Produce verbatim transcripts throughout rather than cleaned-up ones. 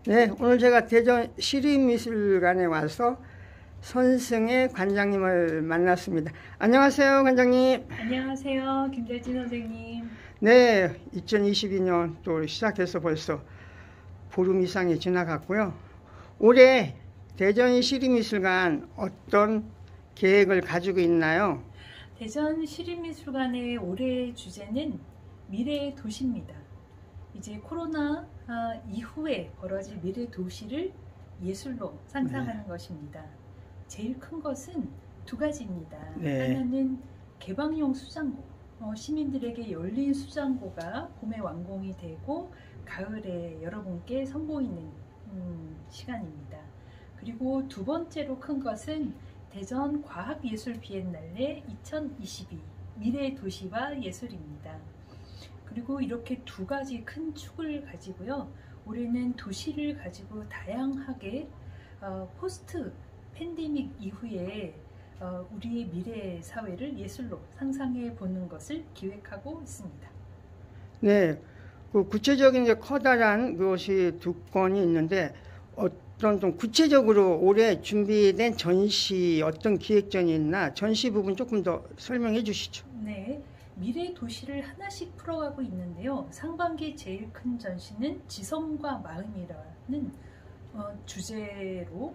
네, 오늘 제가 대전 시립미술관에 와서 선승의 관장님을 만났습니다. 안녕하세요, 관장님. 안녕하세요, 김대진 선생님. 네, 이천이십이 년 또 시작해서 벌써 보름 이상이 지나갔고요. 올해 대전 시립미술관 어떤 계획을 가지고 있나요? 대전 시립미술관의 올해의 주제는 미래의 도시입니다. 이제 코로나 이후에 벌어질 미래 도시를 예술로 상상하는 네. 것입니다. 제일 큰 것은 두 가지입니다. 네. 하나는 개방용 수장고, 어, 시민들에게 열린 수장고가 봄에 완공이 되고 가을에 여러분께 선보이는 음, 시간입니다. 그리고 두 번째로 큰 것은 대전 과학예술 비엔날레 이천이십이 미래의 도시와 예술입니다. 그리고 이렇게 두 가지 큰 축을 가지고요. 올해는 도시를 가지고 다양하게 어, 포스트 팬데믹 이후에 어, 우리의 미래 사회를 예술로 상상해 보는 것을 기획하고 있습니다. 네, 그 구체적인 이제 커다란 것이 두 건이 있는데 어떤 좀 구체적으로 올해 준비된 전시 어떤 기획전이 있나 전시 부분 조금 더 설명해 주시죠. 네. 미래 도시를 하나씩 풀어가고 있는데요. 상반기 제일 큰 전시는 지성과 마음이라는 어, 주제로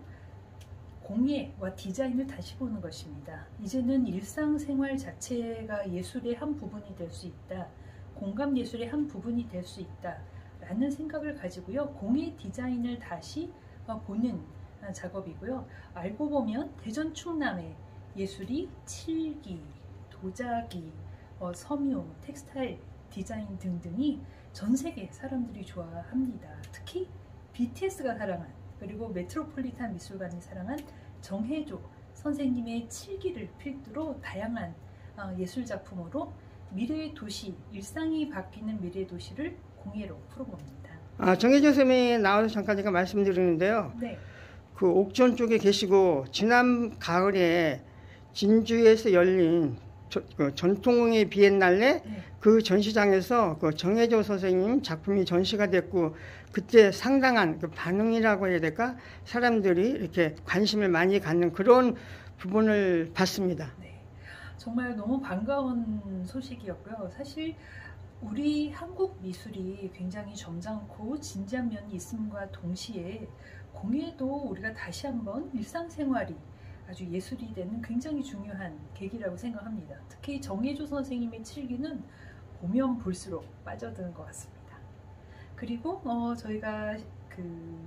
공예와 디자인을 다시 보는 것입니다. 이제는 일상생활 자체가 예술의 한 부분이 될 수 있다. 공감 예술의 한 부분이 될 수 있다. 라는 생각을 가지고요. 공예 디자인을 다시 어, 보는 어, 작업이고요. 알고 보면 대전 충남의 예술이 칠기, 도자기, 어, 섬유, 텍스타일 디자인 등등이 전 세계 사람들이 좋아합니다. 특히 비티에스가 사랑한 그리고 메트로폴리탄 미술관이 사랑한 정혜조 선생님의 칠기를 필두로 다양한 어, 예술작품으로 미래의 도시, 일상이 바뀌는 미래의 도시를 공예로 풀어봅니다. 아, 정혜조 선생님이 나와서 잠깐 제가 말씀드리는데요. 네. 그 옥천 쪽에 계시고 지난 가을에 진주에서 열린 저, 그 전통공예 비엔날레 네. 그 전시장에서 그 정혜조 선생님 작품이 전시가 됐고 그때 상당한 그 반응이라고 해야 될까? 사람들이 이렇게 관심을 많이 갖는 그런 부분을 봤습니다. 네. 정말 너무 반가운 소식이었고요. 사실 우리 한국 미술이 굉장히 점잖고 진지한 면이 있음과 동시에 공예도 우리가 다시 한번 일상생활이 아주 예술이 되는 굉장히 중요한 계기라고 생각합니다. 특히 정혜조 선생님의 칠기는 보면 볼수록 빠져드는 것 같습니다. 그리고 어, 저희가 그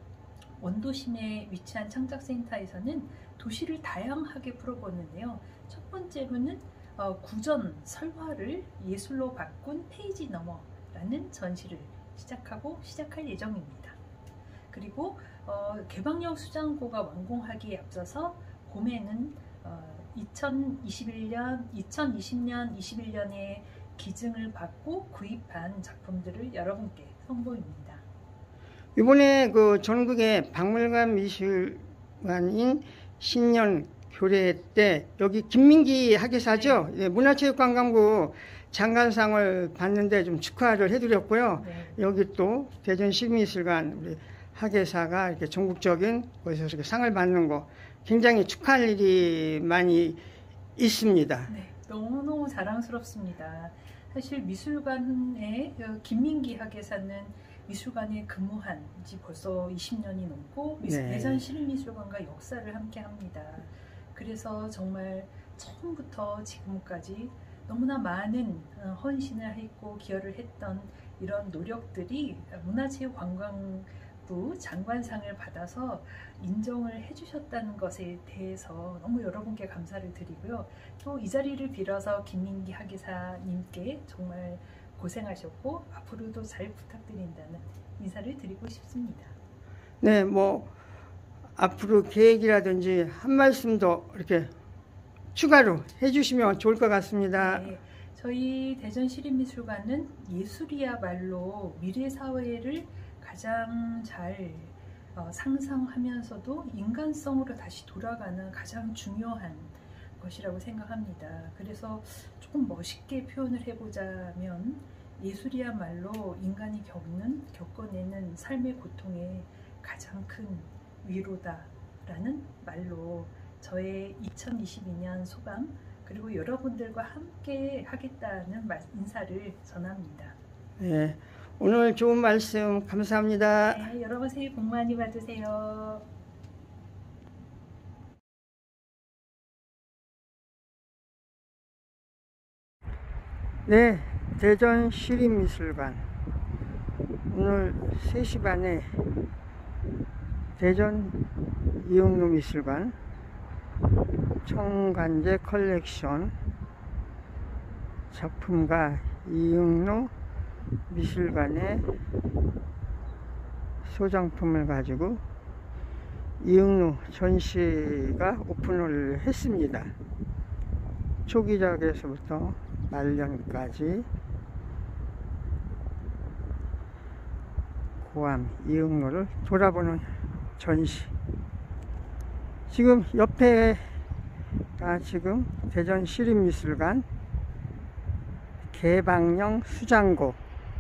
원도심에 위치한 창작센터에서는 도시를 다양하게 풀어보는데요. 첫 번째로는 어, 구전 설화를 예술로 바꾼 페이지 너머라는 전시를 시작하고 시작할 예정입니다. 그리고 어, 개방형 수장고가 완공하기에 앞서서 봄에는 어, 이천이십일 년, 이천이십 년, 이십일 년에 기증을 받고 구입한 작품들을 여러분께 선보입니다. 이번에 그 전국의 박물관 미술관인 신년 교례 때 여기 김민기 학예사죠. 네. 예, 문화체육관광부 장관상을 받는데 좀 축하를 해드렸고요. 네. 여기 또 대전 시립미술관 우리 학예사가 이렇게 전국적인 곳에서 이렇게 상을 받는 거 굉장히 축하할 일이 많이 있습니다. 네, 너무너무 자랑스럽습니다. 사실 미술관의 김민기 학예사는 미술관에 근무한 지 벌써 이십 년이 넘고 네. 대전 시립미술관과 역사를 함께 합니다. 그래서 정말 처음부터 지금까지 너무나 많은 헌신을 했고 기여를 했던 이런 노력들이 문화체육관광부 장관상을 받아서 인정을 해주셨다는 것에 대해서 너무 여러분께 감사를 드리고요. 또 이 자리를 빌어서 김민기 학예사님께 정말 고생하셨고 앞으로도 잘 부탁드린다는 인사를 드리고 싶습니다. 네, 뭐 앞으로 계획이라든지 한 말씀 더 이렇게 추가로 해주시면 좋을 것 같습니다. 네, 저희 대전시립미술관은 예술이야말로 미래 사회를 가장 잘 어, 상상하면서도 인간성으로 다시 돌아가는 가장 중요한 것이라고 생각합니다. 그래서 조금 멋있게 표현을 해보자면 예술이야말로 인간이 겪는, 겪어내는 삶의 고통의 가장 큰 위로다라는 말로 저의 이천이십이 년 소감, 그리고 여러분들과 함께 하겠다는 말, 인사를 전합니다. 네, 오늘 좋은 말씀 감사합니다. 네, 여러분 새해 복 많이 받으세요. 네, 대전 시립미술관 오늘 세 시 반에 대전 이응로 미술관 청간제 컬렉션 작품가 이응로 미술관의 소장품을 가지고 이응로 전시가 오픈을 했습니다. 초기작에서부터 말년까지 고암 이응로를 돌아보는 전시. 지금 옆에가 지금 대전 시립미술관 개방형 수장고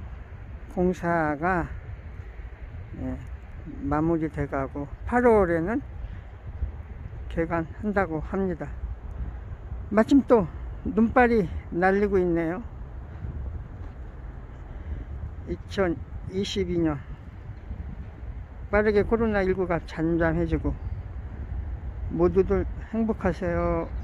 공사가 예, 마무리돼 가고 팔월에는 개관한다고 합니다. 마침 또 눈발이 날리고 있네요. 이천이십이 년 빠르게 코로나십구가 잠잠해지고 모두들 행복하세요.